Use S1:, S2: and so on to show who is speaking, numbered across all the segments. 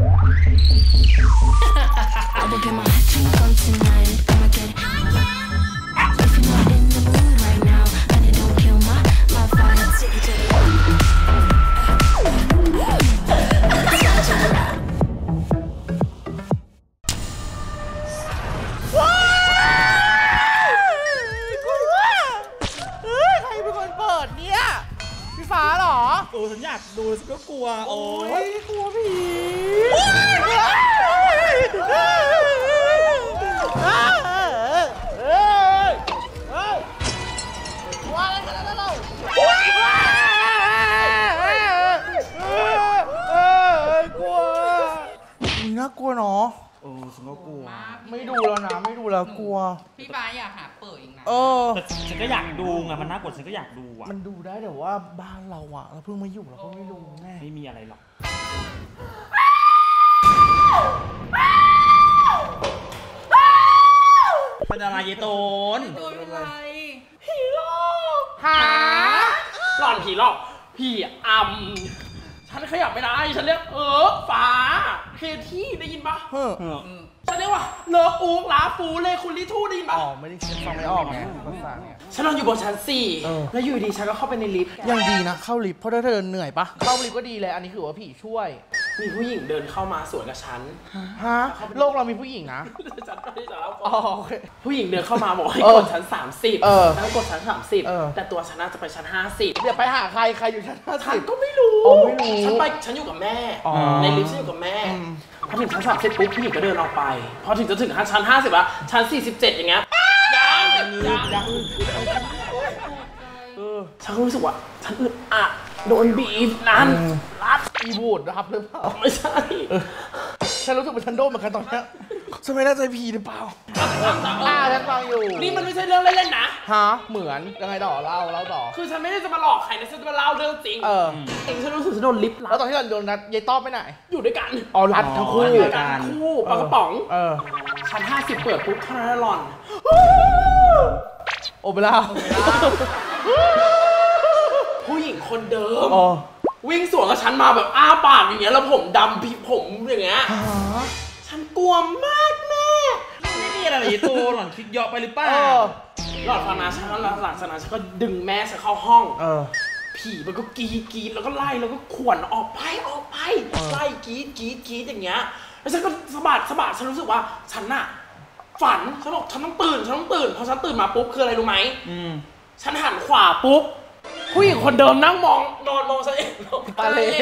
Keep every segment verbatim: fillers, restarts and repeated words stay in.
S1: โอ้ฉันอยากดูฉันก็กลัวโอ้ยกลัวผีว่าอะไรกันแล้วเรากลัวน่ากลัวเนาะเออฉันก็กลัวไม่ดูแล้วนะไม่ดูแล้วกลัว
S2: พี่ฟ้าอยากหาเปิดอีกนะ
S1: เออ
S3: แต่ฉันก็อยากดูไงมันน่ากลัวฉันก็อยากดูอ่ะ
S1: มันดูได้แต่ว่าบ้านเราอ่ะเราเพิ่งมาอยู่เราก็ไม่รู้แน่
S3: ไม่มีอะไรหรอกเป็นอะไรเยโตน
S2: เป็นอะไร
S1: ผีหลอก
S4: หาหลอนผีหลอกผีอำฉันขยับไม่ได้ฉันเรียกเออฟ้าเคที่ได้ยินปะฉันเรียกว่าเลิฟอูกลาฟูเลคุลิทูได้ยินปะ
S1: อ๋อไม่ได้ฟังไม่ออกไงภาษาเนี่ย
S4: ฉันนอนอยู่บนชั้นสี่แล้วอยู่ดีฉันก็เข้าไปในลิฟต์
S1: ยังดีนะเข้าลิฟต์เพราะถ้าเธอเหนื่อยปะเข้าลิฟต์ก็ดีเลยอันนี้คือว่าผีช่วย
S4: มีผู้หญิงเดินเข้ามาสวนกับฉัน
S1: ฮะโลกเรามีผู้หญิงนะ
S4: ฉันไม่ได้จะเล่าก่
S1: อน
S4: ผู้หญิงเดินเข้ามาบอกให้กดชั้นสามสิบแล้วกดชั้นสามสิบแต่ตัวฉันน่าจะไปชั้นห้าสิบ
S1: เดี๋ยวไปหาใครใครอยู่ชั้นห้าสิบ
S4: ฉันก็ไม่รู้
S1: ไม่รู้
S4: ฉันไปฉันอยู่กับแม่ในลิฟต์ฉันอยู่กับแม่พอถึงชั้นสามสิบปุ๊บผู้หญิงก็เดินออกไปพอถึงจะถึงชั้นห้าสิบแล้วชั้นสี่สิบเจ็ดอย่างเงี้ยยังยังยังฉันก็รู้สึกว่าฉันอึดอัดโดนบีบนั่นรัด
S1: อีบูดนะครับหรือเปล่า
S4: ไม่ใช่
S1: ฉันรู้สึกว่าฉันโดนเหมือนกันตอนนี้ฉันไม่แน่ใจผีหรือเปล่าอ่าฉันฟังอยู่
S4: นี่มันไม่ใช่เรื่องเล่นๆนะ
S1: ฮะเหมือนยังไงต่อเล่าเล่าต่อ
S4: คือฉันไม่ได้จะมาหลอกใครนะฉันจะมาเล่าเรื่องจริง
S1: เออ
S4: เองฉันรู้สึกฉันโดนลิฟต์
S1: แล้วตอนที่เราโดนนัดยายต้อมไปไหน
S4: อยู่ด้วยกัน
S1: อ๋อรัดทั้งคู่
S4: กันคู่ปากกระป๋องเออชั้นห้าสิบเปิดปุ๊บเท่านั้นหล่อน
S1: โอเปร่า
S4: ผู้หญิงคนเดิมวิ่งสวนกับฉันมาแบบอ้าปากอย่างเงี้ยแล้วผมดำผิวผมอย่างเงี้ยฉันกลัวมากแม่
S3: ไม่มีอะไรเลยตัวหล่อนคิดเยอะไปหรือเปล่า
S4: หล่อนฟังนะฉันแล้วหลังจากนั้นฉันก็ดึงแม่ฉันเข้าห้องผีมันก็กรีดกรีดแล้วก็ไล่แล้วก็ข่วนออกไปออกไปไล่กรีดกรีดกรีดอย่างเงี้ยแล้วฉันก็สะบัดสะบัดฉันรู้สึกว่าฉันน่ะฝันฉันบอกฉันต้องตื่นฉันต้องตื่นพอฉันตื่นมาปุ๊บคืออะไรรู้ไหมฉันหันขวาปุ๊บผู้หญิงคนเดิมนั่งมองนอนมองฉันเอง
S1: ตาเล่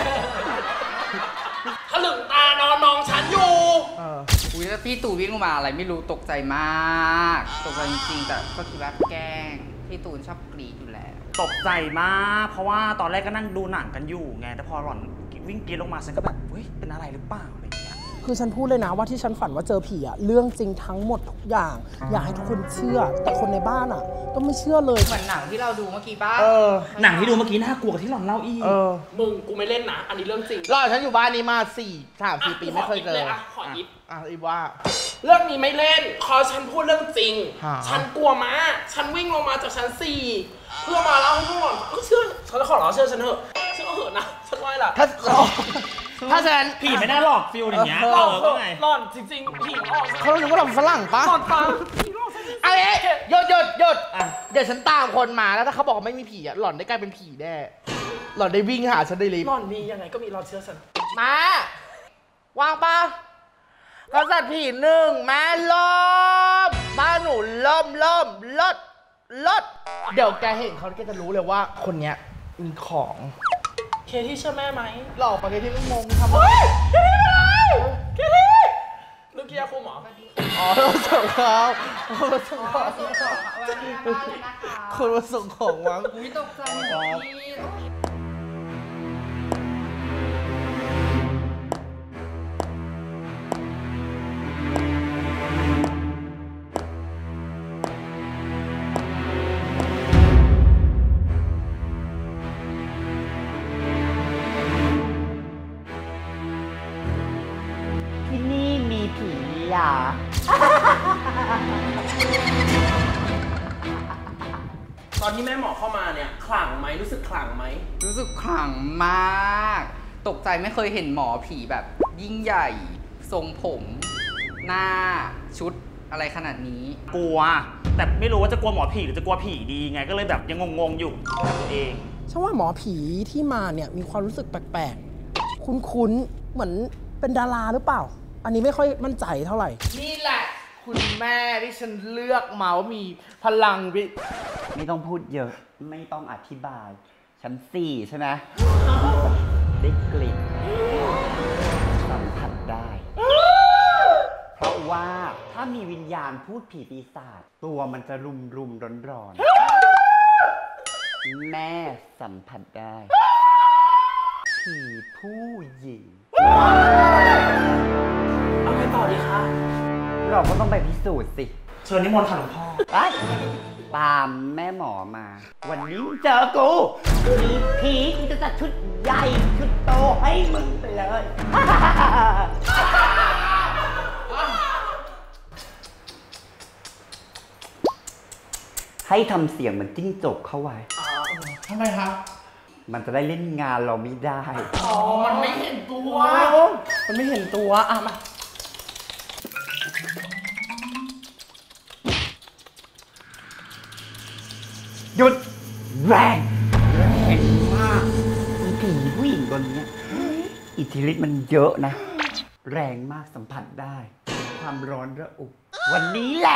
S4: ถลึงตานอนมองฉันอยู่
S2: อุ้ยแล้วพี่ตู่วิ่งมาอะไรไม่รู้ตกใจมากตกใจจริงๆแต่ก็คิดว่าแกล้งพี่ตู่ชอบกรีดอยู่แล้ว
S3: ตกใจมากเพราะว่าตอนแรกก็นั่งดูหนังกันอยู่ไงแต่พอหล่อนวิ่งกรีดลงมาฉันก็แบบเฮ้ยเป็นอะไรหรือเปล่าอะไรอย่างเงี้ย
S1: คือฉันพูดเลยนะว่าที่ฉันฝันว่าเจอผีอะเรื่องจริงทั้งหมดทุกอย่างอยากให้ทุกคนเชื่อแต่คนในบ้านอะก็ไม่เชื่อเลย
S2: เหมือนหนังที่เราดูเมื่อกี้ป่ะ
S3: หนังที่ดูเมื่อกี้น่ากลัวที่หล่อนเล่าอีก
S4: มึงกูไม่เล่นนะอันนี้เรื่องจริง
S1: รอฉันอยู่บ้านนี้มาสี่สามสี่ปีไม่เคยเจอ
S4: ขอยิบ
S1: อ่ะอีว่า
S4: เรื่องนี้ไม่เล่นขอฉันพูดเรื่องจริงฉันกลัวมากฉันวิ่งลงมาจากชั้นสี่เพื่อมาเล่าให้พวกหล่อนก็เชื่อฉันขอร้องเชื่อฉันเถอะเชื่อเถอะนะฉันไม่ล่ะ
S1: ถ้าถ้าฉัน
S3: ผีไม่ได้หลอกฟิลอย่างเงี้ยหลอก
S4: ก็ไงหลอนจริงๆผีหลอก
S1: เขาคิดว่าเราฝรั่งปะ
S4: หลอนฟังผีหลอก
S1: ไอ้หยุดหยุดหยุดเดี๋ยวฉันตามคนมาแล้วถ้าเขาบอกไม่มีผีอ่ะหล่อนได้กลายเป็นผีแน่หล่อนได้วิ่งหาฉันได้รีบ
S4: หล่อนมียังไงก็มีหล่อนเชื่อฉัน
S1: มาวางปะกษัตริย์ผีหนึ่งแม่ล้อมบ้านหนูล้อมล้อมลดลดเดี๋ยวแกเห็นเขาแกจะรู้เลยว่าคนเนี้ยมีของ
S4: เคที่เชื่อแม่ไหม
S1: หลอกไปเคที่ไม่งงทำไม
S4: เคที่ลูกเกียร์คุมหรอ
S1: อ๋อเราส่งเขาเราส่งของคนมาส่งของมั้ง
S2: วิตกใจ
S4: ตอนที่แม่หมอเข้ามาเนี่ยขลังไหมรู้สึกขลังไหม
S2: รู้สึกขลังมากตกใจไม่เคยเห็นหมอผีแบบยิ่งใหญ่ทรงผม หน้าชุดอะไรขนาดนี้
S3: กลัว แต่ไม่รู้ว่าจะกลัวหมอผีหรือจะกลัวผีดีไงก็เลยแบบยังงงๆอยู่กับตัวเอง
S5: ฉันว่าหมอผีที่มาเนี่ยมีความรู้สึกแปลกๆ คุ้นๆ เหมือนเป็นดาราหรือเปล่า อันนี้ไม่ค่อยมั่นใจเท่าไหร่
S1: นี่แหละ คุณแม่ที่ฉันเลือกมาว่ามีพลังวิ
S6: ไม่ต้องพูดเยอะไม่ต้องอธิบาย ชั้นสี่ใช่ไหมได้กลิ่นสัมผัสได้ เพราะว่าถ้ามีวิญญาณพูดผีปีศาจตัวมันจะรุมรุมร้อนร้อนแม่สัมผัสได้ ผีผู้หญิง
S4: เอาไงต่อดีคะ
S6: เราก็ต้องไปพิสูจน์สิ
S3: เชิญนิมนต์ค่ะหลวงพ่อ
S6: ไปตามแม่หมอมา วันนี้มึงเจอกูมีผีกูจะจัดชุดใหญ่ชุดโตให้มึงไปเลย ให้ทำเสียงเหมือนจิ้งจกเข้าไว้
S1: ทำไมคะ
S6: มันจะได้เล่นงานเราไม่ได้
S1: อ๋อ มันไม่เห็นตัว
S5: มันไม่เห็นตัวอ่ะมา
S6: หยุดแรงแรงมากอีผีผู้หญิงคนนี้อิทธิฤทธิ์มันเยอะนะ แรงมากสัมผัสได้ ความร้อนระอุ วันนี้แหละ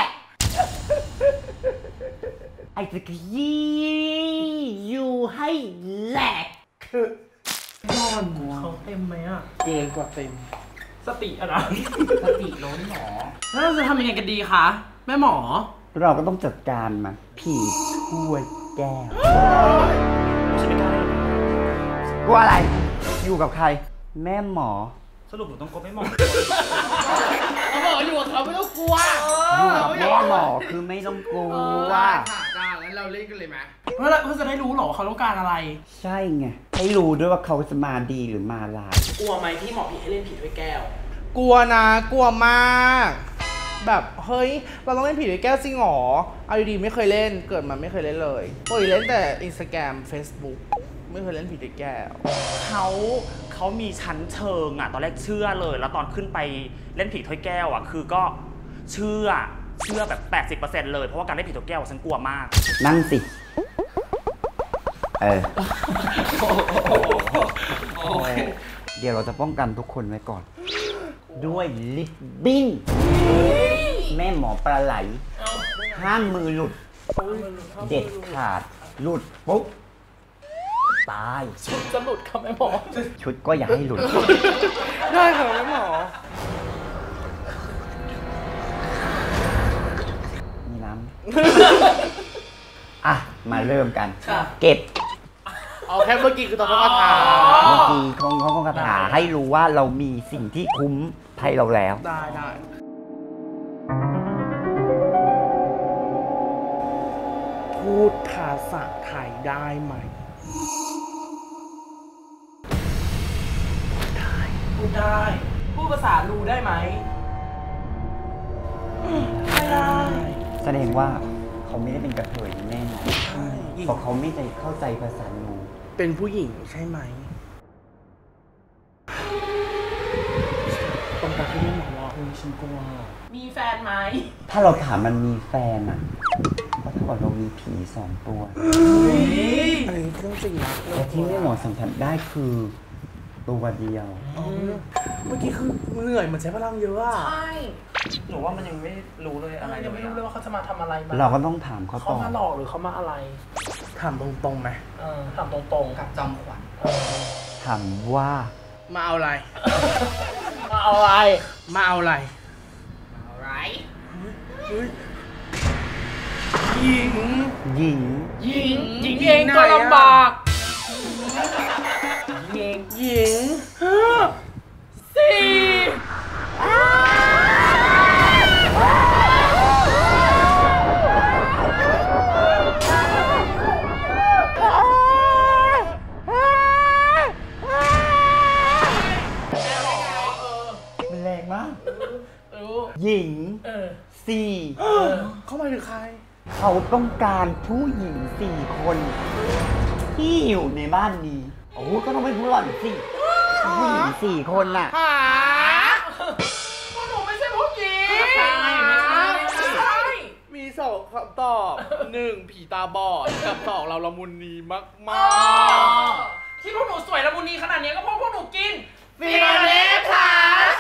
S6: ไอ้จะขยี้อยู่ให้แหลกคือน
S5: อนเขาเต็มไหมอ่ะ
S1: เกินกว่าเต็ม
S4: สติอะไร
S2: สติล้นหมอ
S4: แล้วเราจะทำยังไงกันดีคะแม่หมอ
S6: เราก็ต้องจัดการมันผีถ้วยแก้ว
S3: ฉันไม่กล้าเลย
S6: กลัวอะไร อยู่กับใคร แม่หมอ
S3: สรุปหนูต้องกลัวไม่หมอ
S1: เขาบอกอยู่กับเขาไม่ต้องกลัว
S6: อยู่กับแม่หมอคือไม่ต้องกลัว
S1: ได้ค่ะได้งั้นเราเล่นกันเลยไหม
S4: เพื่อเพื่อจะได้รู้เหรอว่าเขาต้องการอะไร
S6: ใช่ไง ให้รู้ด้วยว่าเขาจะมาดีหรือมาร้าย
S4: กลัวไหมที่หมอผีให้เล่นผีถ้วยแก้ว
S1: กลัวนะ กลัวมาก แบบเฮ้ย เราต้องเล่นผีด้วยแก้วจริงหรอ เอาดีๆไม่เคยเล่น เกิดมาไม่เคยเล่นเลยปกติเล่นแต่ Instagram Facebook ไม่เคยเล่นผีด้วยแก้ว
S3: เขาเขามีชั้นเชิงอ่ะ ตอนแรกเชื่อเลย แล้วตอนขึ้นไปเล่นผีถ้วยแก้วอ่ะ คือก็เชื่อ เชื่อแบบ แปดสิบเปอร์เซ็นต์ เลย เพราะว่าการเล่นผีถ้วยแก้วฉันกลัวมาก
S6: นั่งสิ เออ เดี๋ยวเราจะป้องกันทุกคนไว้ก่อน ด้วยลิปบิ้นแม่หมอปลาไหล ห้ามมือหลุด เด็ดขาด หลุดปุ๊บ ตาย
S4: จะหลุดค่ะแม่หมอ
S6: ชุดก็อย่าให้หลุด
S1: ได้ค่ะแม่หมอ
S6: มีน้ำ อ่ะ มาเริ่มกัน
S4: ค่ะ
S6: เก็บ
S1: เอาแค่เมื่อกี้คือตอนต้องคาถา
S6: เมื่อกี้คงเขาคงคาถาให้รู้ว่าเรามีสิ่งที่คุ้มภัยเราแล้ว
S1: ได้ได้พูดภาษาไทยได้ไหม
S4: พูดได้ พูดภาษาลูได้ไหมไม่ได้
S6: แสดงว่าเขาไม่ได้เป็นกระเทยแน่นอนเพราะเขาไม่ได้เข้าใจภาษาหนู
S1: เป็นผู้หญิงใช่ไหมตรงกับที่แม่หมอบอกคุณฉันกลัว
S4: มีแฟนไหม
S6: ถ้าเราถามมันมีแฟนอ่ะก็เท่ากับเรามีผีสองตัว
S1: อันนี้เรื่องจริงนะ
S6: แต่ที่แม่หมอสัมผัสได้คือตัวเดียว
S1: เมื่อกี้คือเหนื่อยเหมือนใช้พลังเยอะอะ
S4: ใช่
S3: หนูว่ามันยังไม่รู้เลยอะไร
S4: ยังไม่รู้เลยว่าเขาจะมาทำอะไรมา
S6: เราก็ต้องถามเขา
S4: เขา
S6: ต่อ
S4: มาหลอกหรือเขามาอะไร
S1: ถามตรงๆไหม
S4: เออถามตรงๆ
S2: กับจอมขวัญ
S4: เออ
S6: ถามว่า
S1: มาเอาอะไร
S4: มาเอาอะไร
S1: มาเอาอะไร
S2: อะไร
S1: หญิง
S6: หญิง
S4: หญิงหญิงเองก็ลำบากหญิงเอง
S1: หญิง
S4: สี่
S6: มันแรงมาก
S4: รู้
S6: หญิง
S4: เออ
S6: สี่
S1: เข้ามาถึงใคร
S6: เขาต้องการผู้หญิงสี่คน ที่อยู่ในบ้านนี้ โอ้ก็ต้องเป็นผู้หล่อนสิผู้หญิงสี่คนน่ะ
S1: หาคำตอบหนึ่งผีตาบอดกับสองเราละมุนนีมากมาก
S4: ที่พวกหนูสวยละมุนนีขนาดนี้ก็เพราะพวกหนูกิน
S1: ฟิโลเน่พลัส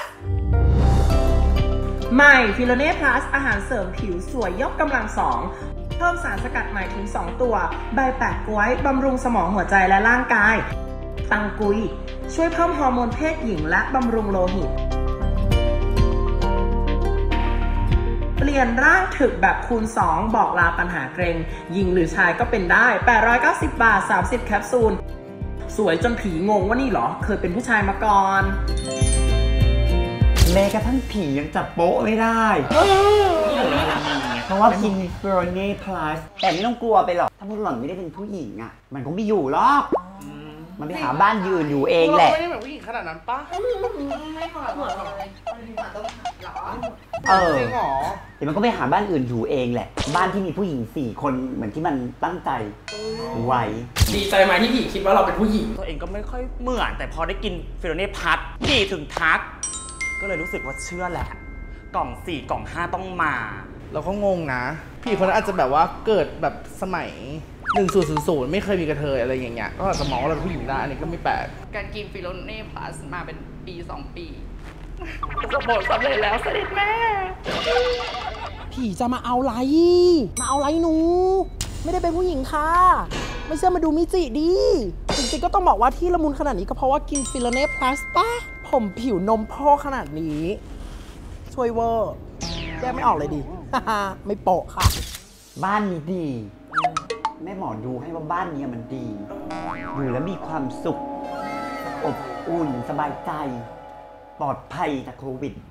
S7: ใหม่ฟิโลเน่พลัสอาหารเสริมผิวสวยยกกำลังสองเพิ่มสารสกัดใหม่ถึงสองตัวใบแปะก๊วยบำรุงสมองหัวใจและร่างกายตังกุยช่วยเพิ่มฮอร์โมนเพศหญิงและบำรุงโลหิตเปลี่ยนร่างถึกแบบคูณสองบอกลาปัญหาเกรงหญิงหรือชายก็เป็นได้แปดร้อยเก้าสิบบาทสามสิบแคปซูลสวยจนผีงงว่านี่เหรอเคยเป็นผู้ชายมาก่อน
S6: แม้กระทั่งผียังจับโป๊ะไม่ได้ เพราะว่ากินเฟรเน่พลัสแต่ไม่ต้องกลัวไปหรอก ถ้าพวกหล่อนไม่ได้เป็นผู้หญิงอ่ะ มันก็ไม่อยู่หรอก มันไปหาบ้านยืนอยู่เองแหละ
S1: เราไม่ได้แบบผู้หญิงขนาดนั้นปะ
S2: ไม่ขอเหมือนเลยต้องหรอ
S6: เออ
S1: จริงเหรอ
S6: เดี๋ยวมันก็ไปหาบ้านอื่นอยู่เองแหละ บ้านที่มีผู้หญิงสี่คนเหมือนที่มันตั้งใจไว้
S4: ดีใจไหมที่ผีคิดว่าเราเป็นผู้หญิง
S3: ตัวเองก็ไม่ค่อยเหมือนแต่พอได้กินฟิโลเน่พัทผีถึงทัก ก็เลยรู้สึกว่าเชื่อแหละ กล่องสี่กล่องห้าต้องมา
S1: เราก็งงนะ พี่คนนั้นอาจจะแบบว่าเกิดแบบสมัยหนึ่งศูนย์ศูนย์ศูนย์ไม่เคยมีกระเทยอะไรอย่างเงี้ยก็อาจจะมองว่าเราเป็นผู้หญิงได้อันนี้ก็ไม่แปลก
S2: การกินฟิโลเน่พลัสมาเป็นปีสองปีประสบผลสำเร็จแล้วเสด็จแม่
S5: ผีจะมาเอาไรมาเอาไรหนู ไม่ได้เป็นผู้หญิงค่ะ ไม่เชื่อมาดูมิจิดี จริงๆก็ต้องบอกว่าที่ละมุนขนาดนี้ก็เพราะว่ากินฟิโลเน่พลัสป่ะ ผมผิวนมพ่อขนาดนี้ ช่วยเวอร์แยกไม่ออกเลยดิ ไม่โปะค่ะ
S6: บ้านนี้ดี แม่หมอดูให้ว่าบ้านนี้มันดี อยู่แล้วมีความสุข อบอุ่นสบายใจ ปลอดภัยจากโควิด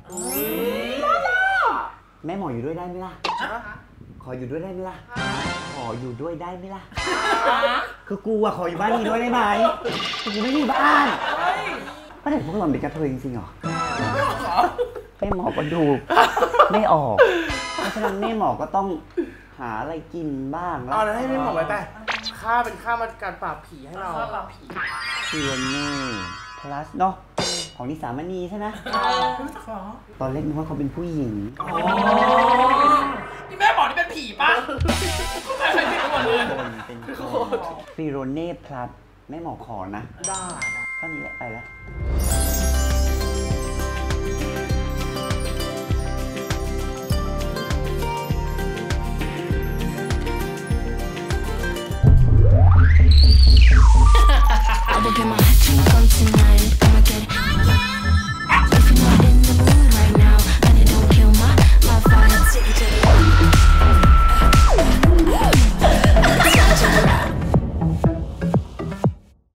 S6: แม่หมออยู่ด้วยได้ไหมล่ะ ขออยู่ด้วยได้ไหมล่ะ ขออยู่ด้วยได้ไหมล่ะ คือกูอะขออยู่บ้านนี้ด้วยได้ไหมคือกูไม่มีบ้านป้าเด็กพวกเราเป็นกระเทยจริงๆเหรอแม่หมอก็ดูไม่ออก เพราะฉะนั้นแม่หมอก็ต้องหาอะไรกินบ้างแล้ว
S1: เอาแล้วให้ไม่บอกไว้ไปค่าเป็นค่ามาการปราบผีให้เรา
S6: ฟิโลเน่พลัสเนาะของนิสามณีใช่ไหมตอนเล่นนึกว่าเขาเป็นผู้หญิง
S4: นี่แม่บอกนี่เป็นผีปะใครใครผิดกันหมดเลย
S6: คนเป็นคนฟิโลเน่พลัสแม่หมอขอนะ
S1: ได้
S6: เท่านี้แหละไปแล้ว